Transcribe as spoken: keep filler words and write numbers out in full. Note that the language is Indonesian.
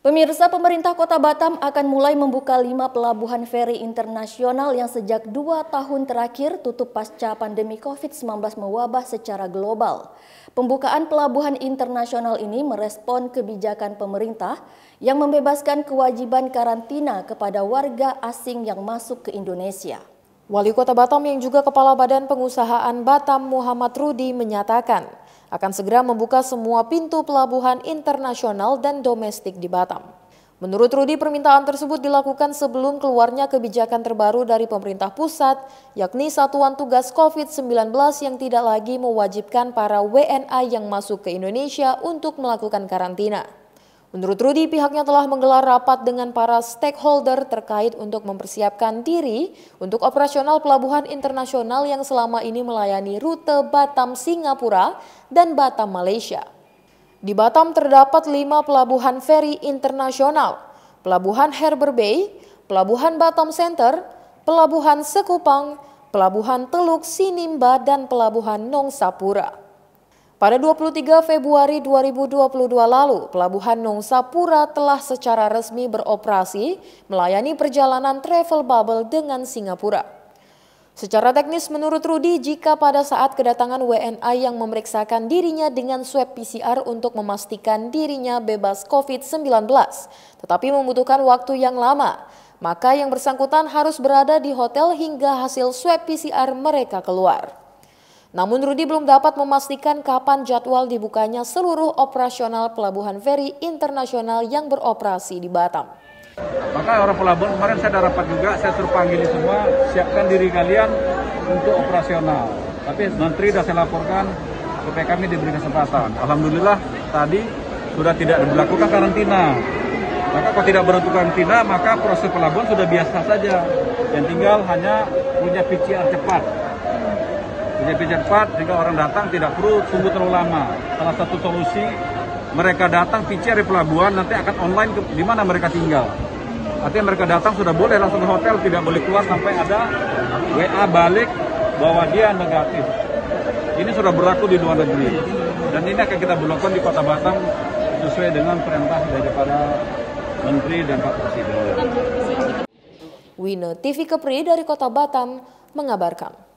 Pemirsa, pemerintah Kota Batam akan mulai membuka lima pelabuhan feri internasional yang sejak dua tahun terakhir tutup pasca pandemi covid sembilan belas mewabah secara global. Pembukaan pelabuhan internasional ini merespon kebijakan pemerintah yang membebaskan kewajiban karantina kepada warga asing yang masuk ke Indonesia. Wali Kota Batam yang juga Kepala Badan Pengusahaan Batam Muhammad Rudi menyatakan akan segera membuka semua pintu pelabuhan internasional dan domestik di Batam. Menurut Rudi, permintaan tersebut dilakukan sebelum keluarnya kebijakan terbaru dari pemerintah pusat, yakni Satuan Tugas covid sembilan belas yang tidak lagi mewajibkan para W N A yang masuk ke Indonesia untuk melakukan karantina. Menurut Rudi, pihaknya telah menggelar rapat dengan para stakeholder terkait untuk mempersiapkan diri untuk operasional pelabuhan internasional yang selama ini melayani rute Batam-Singapura dan Batam-Malaysia. Di Batam terdapat lima pelabuhan feri internasional, Pelabuhan Harbour Bay, Pelabuhan Batam Center, Pelabuhan Sekupang, Pelabuhan Teluk Sinimba, dan Pelabuhan Nong Sapura. Pada dua puluh tiga Februari dua ribu dua puluh dua lalu, Pelabuhan Nong Sapura telah secara resmi beroperasi melayani perjalanan travel bubble dengan Singapura. Secara teknis menurut Rudi, jika pada saat kedatangan W N A yang memeriksakan dirinya dengan swab P C R untuk memastikan dirinya bebas covid sembilan belas, tetapi membutuhkan waktu yang lama, maka yang bersangkutan harus berada di hotel hingga hasil swab P C R mereka keluar. Namun Rudi belum dapat memastikan kapan jadwal dibukanya seluruh operasional pelabuhan feri internasional yang beroperasi di Batam. Maka orang pelabuhan kemarin saya ada rapat juga, saya suruh panggil semua, siapkan diri kalian untuk operasional. Tapi Menteri sudah saya laporkan supaya kami diberi kesempatan. Alhamdulillah tadi sudah tidak diberlakukan karantina. Maka kalau tidak berlaku karantina, maka proses pelabuhan sudah biasa saja. Yang tinggal hanya punya P C R cepat. Punya P C R cepat sehingga orang datang tidak perlu tunggu terlalu lama. Salah satu solusi, mereka datang P C R di pelabuhan, nanti akan online ke, di mana mereka tinggal. Artinya mereka datang sudah boleh langsung ke hotel, tidak boleh keluar sampai ada W A balik bahwa dia negatif. Ini sudah berlaku di luar negeri. Dan ini akan kita berlakukan di Kota Batam sesuai dengan perintah daripada Menteri dan Pak Presiden. Wina T V Kepri dari Kota Batam mengabarkan.